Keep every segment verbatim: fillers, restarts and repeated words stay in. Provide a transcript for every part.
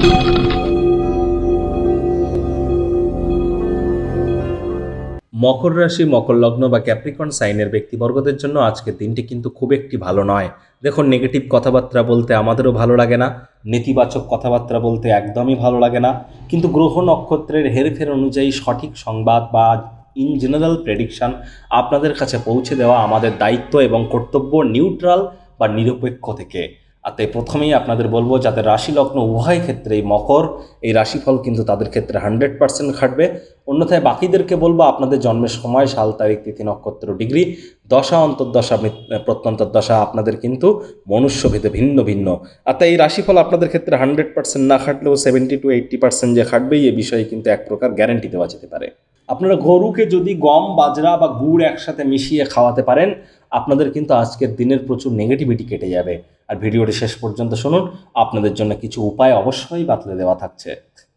মকর রাশি, মকর লগ্ন বা ক্যাপ্রিকর্ন সাইনের ব্যক্তিবর্গদের জন্য আজকের দিনটি কিন্তু খুব একটি ভালো নয়। দেখুন, নেগেটিভ কথাবার্তা বলতে আমাদেরও ভালো লাগে না, নেতিবাচক কথাবার্তা বলতে একদমই ভালো লাগে না, কিন্তু গ্রহ নক্ষত্রের হেরফের অনুযায়ী সঠিক সংবাদ বা ইন জেনারেল প্রেডিকশান আপনাদের কাছে পৌঁছে দেওয়া আমাদের দায়িত্ব এবং কর্তব্য, নিউট্রাল বা নিরপেক্ষ থেকে। আর তাই প্রথমেই আপনাদের বলবো, যাদের রাশি লগ্ন উভয় ক্ষেত্রেই মকর, এই রাশিফল কিন্তু তাদের ক্ষেত্রে হান্ড্রেড পার্সেন্ট খাটবে। অন্যথায় বাকিদেরকে বলবো, আপনাদের জন্মের সময়, সাল, তারিখ, তিথি, নক্ষত্র, ডিগ্রি, দশা, অন্তর্দশা, প্রত্যন্তর দশা আপনাদের কিন্তু মনুষ্যভেদে ভিন্ন ভিন্ন। আর তাই এই রাশিফল আপনাদের ক্ষেত্রে হান্ড্রেড পার্সেন্ট না খাটলেও সেভেন্টি টু এইট্টি পার্সেন্ট যে খাটবেই, এ বিষয়ে কিন্তু এক প্রকার গ্যারেন্টি দেওয়া যেতে পারে। আপনারা গরুকে যদি গম, বাজরা বা গুড় একসাথে মিশিয়ে খাওয়াতে পারেন, আপনাদের কিন্তু আজকের দিনের প্রচুর নেগেটিভিটি কেটে যাবে। আর ভিডিওটি শেষ পর্যন্ত শুনুন, আপনাদের জন্য কিছু উপায় অবশ্যই বাতলে দেওয়া থাকছে।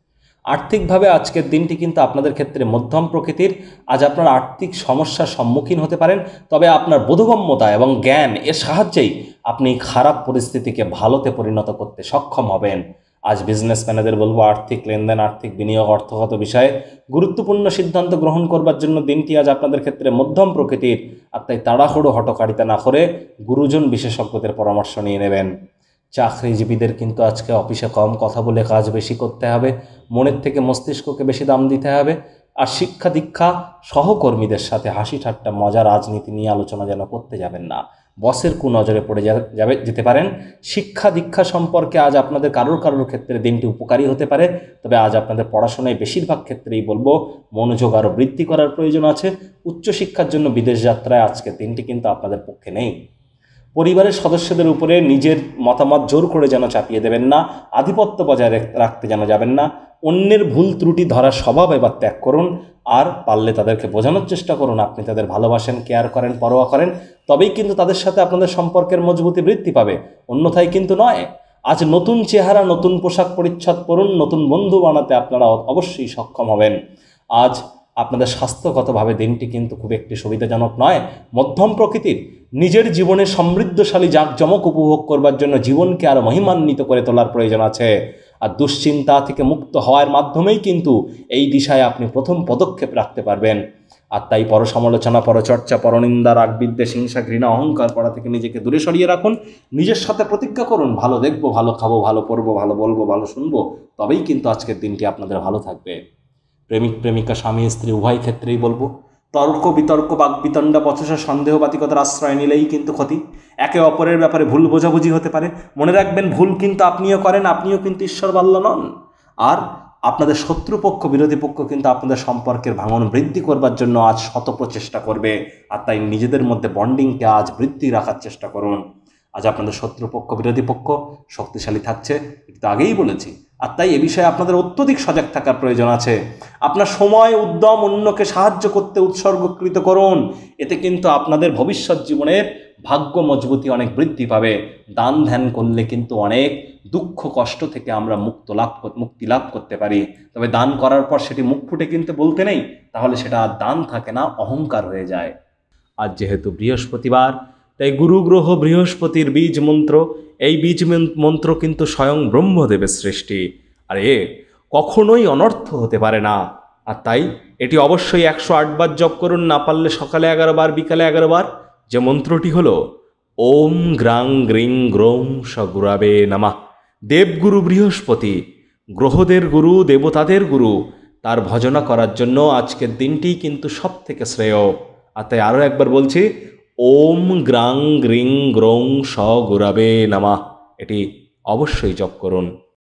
আর্থিকভাবে আজকের দিনটি কিন্তু আপনাদের ক্ষেত্রে মধ্যম প্রকৃতির। আজ আপনার আর্থিক সমস্যার সম্মুখীন হতে পারেন, তবে আপনার বোধগম্যতা এবং জ্ঞান এর সাহায্যেই আপনি খারাপ পরিস্থিতিকে ভালোতে পরিণত করতে সক্ষম হবেন। আজ বিজনেসম্যানেদের বলবো, আর্থিক লেনদেন, আর্থিক বিনিয়োগ, অর্থগত বিষয়ে গুরুত্বপূর্ণ সিদ্ধান্ত গ্রহণ করবার জন্য দিনটি আজ আপনাদের ক্ষেত্রে মধ্যম প্রকৃতির। আর তাই তাড়াহুড়ো হটকারিতা না করে গুরুজন বিশেষজ্ঞদের পরামর্শ নিয়ে নেবেন। চাকরিজীবীদের কিন্তু আজকে অফিসে কম কথা বলে কাজ বেশি করতে হবে, মনের থেকে মস্তিষ্ককে বেশি দাম দিতে হবে। আর শিক্ষা দীক্ষা, সহকর্মীদের সাথে হাসি ঠাট্টা, মজা, রাজনীতি নিয়ে আলোচনা যেন করতে যাবেন না, বসের কুনজরে পড়ে যাবে যেতে পারেন। শিক্ষা দীক্ষা সম্পর্কে আজ আপনাদের কারোর কারোর ক্ষেত্রে দিনটি উপকারী হতে পারে, তবে আজ আপনাদের পড়াশোনায় বেশিরভাগ ক্ষেত্রেই বলবো মনোযোগ আরও বৃদ্ধি করার প্রয়োজন আছে। উচ্চশিক্ষার জন্য বিদেশ যাত্রায় আজকে দিনটি কিন্তু আপনাদের পক্ষে নেই। পরিবারের সদস্যদের উপরে নিজের মতামত জোর করে যেন চাপিয়ে দেবেন না, আধিপত্য বজায় রাখতে যেন যাবেন না। অন্যের ভুল ত্রুটি ধরার স্বভাব এবার ত্যাগ করুন, আর পারলে তাদেরকে বোঝানোর চেষ্টা করুন আপনি তাদের ভালোবাসেন, কেয়ার করেন, পরোয়া করেন। তবেই কিন্তু তাদের সাথে আপনাদের সম্পর্কের মজবুতি বৃদ্ধি পাবে, অন্যথায় কিন্তু নয়। আজ নতুন চেহারা, নতুন পোশাক পরিচ্ছদ পরুন, নতুন বন্ধু বানাতে আপনারা অবশ্যই সক্ষম হবেন। আজ আপনাদের স্বাস্থ্যগতভাবে দিনটি কিন্তু খুব একটি সুবিধাজনক নয়, মধ্যম প্রকৃতির। নিজের জীবনে সমৃদ্ধশালী জাঁকজমক উপভোগ করবার জন্য জীবনকে আরও মহিমান্বিত করে তোলার প্রয়োজন আছে। আর দুশ্চিন্তা থেকে মুক্ত হওয়ার মাধ্যমেই কিন্তু এই দিশায় আপনি প্রথম পদক্ষেপ রাখতে পারবেন। আর তাই পরসমালোচনা, পরচর্চা, পরনিন্দা, রাগ, বিদ্বেষ, হিংসা, ঘৃণা, অহংকার করা থেকে নিজেকে দূরে সরিয়ে রাখুন। নিজের সাথে প্রতিজ্ঞা করুন, ভালো দেখবো, ভালো খাবো, ভালো পরবো, ভালো বলবো, ভালো শুনবো, তবেই কিন্তু আজকের দিনটি আপনাদের ভালো থাকবে। প্রেমিক প্রেমিকা, স্বামী স্ত্রী উভয় ক্ষেত্রেই বলবো, তর্ক বিতর্ক, বাকবিতণ্ডা, পচসা, সন্দেহবাতিকতার আশ্রয় নিলেই কিন্তু ক্ষতি। একে অপরের ব্যাপারে ভুল বোঝাবুঝি হতে পারে। মনে রাখবেন, ভুল কিন্তু আপনিও করেন, আপনিও কিন্তু ঈশ্বর বাল্য নন। আর আপনাদের শত্রুপক্ষ, বিরোধী পক্ষ কিন্তু আপনাদের সম্পর্কের ভাঙন বৃদ্ধি করবার জন্য আজ শত প্রচেষ্টা করবে। আর তাই নিজেদের মধ্যে বন্ডিংকে আজ বৃদ্ধি রাখার চেষ্টা করুন। আজ আপনাদের শত্রুপক্ষ, বিরোধী পক্ষ শক্তিশালী থাকছে, এটা তো আগেই বলেছি। আর তাই এ বিষয়ে আপনাদের অত্যধিক সজাগ থাকার প্রয়োজন আছে। আপনার সময়, উদ্যম অন্যকে সাহায্য করতে উৎসর্গকৃত করুন, এতে কিন্তু আপনাদের ভবিষ্যৎ জীবনের ভাগ্য মজবুতি অনেক বৃদ্ধি পাবে। দান ধ্যান করলে কিন্তু অনেক দুঃখ কষ্ট থেকে আমরা মুক্ত লাভ মুক্তি লাভ করতে পারি। তবে দান করার পর সেটি মুখ ফুটে কিন্তু বলতে নেই, তাহলে সেটা আর দান থাকে না, অহংকার হয়ে যায়। আজ যেহেতু বৃহস্পতিবার, তাই গুরু গ্রহ বৃহস্পতির বীজ মন্ত্র, এই বীজ মন্ত্র কিন্তু স্বয়ং ব্রহ্মদেবের সৃষ্টি, আর এ কখনোই অনর্থ হতে পারে না। আর তাই এটি অবশ্যই একশো আটবার জপ করুন, না পারলে সকালে এগারো বার, বিকালে এগারো বার। যে মন্ত্রটি হলো ওম গ্রাং গ্রিং গ্রৌং স গুরাবে নমঃ। দেবগুরু বৃহস্পতি, গ্রহদের গুরু, দেবতাদের গুরু, তার ভজনা করার জন্য আজকের দিনটি কিন্তু সব থেকে শ্রেয়। আর তাই আরও একবার বলছি, ওম গ্রাং গ্রিং গ্রৌং স গুরাবে নমঃ, এটি অবশ্যই জপ করুন।